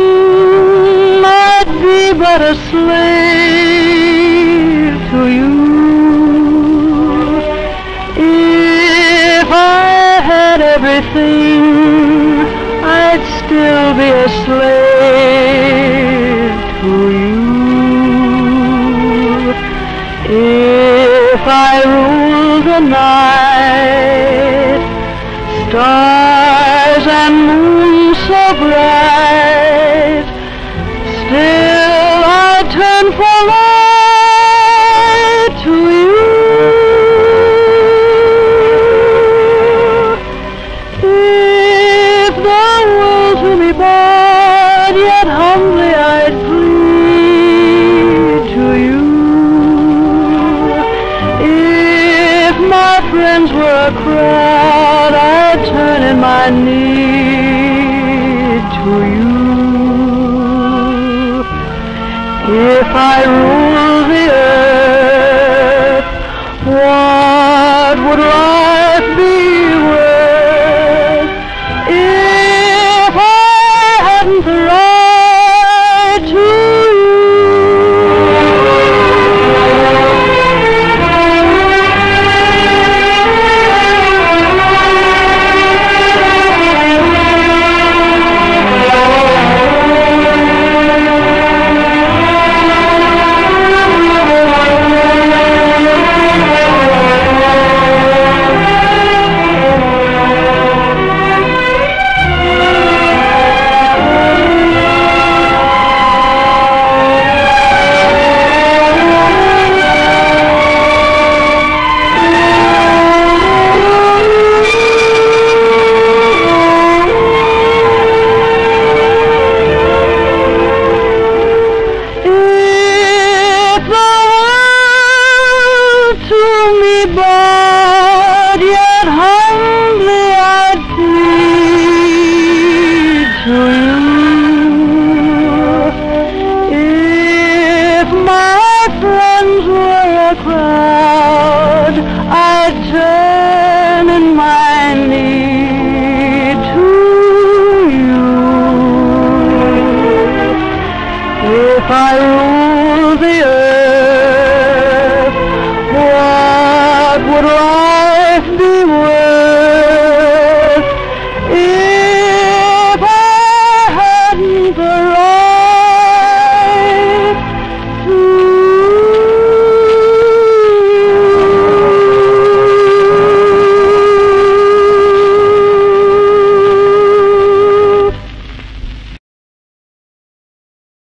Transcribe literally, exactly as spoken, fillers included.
I'd be but a slave to you. If I had everything, I'd still be a slave to you. If I ruled the night, stars and moon so bright, still I'd turn for light to you. If the world to me bad, yet humbly I'd plead to you. If my friends were a crowd, I'd turn in my need to you. If I ruled the earth, what would rise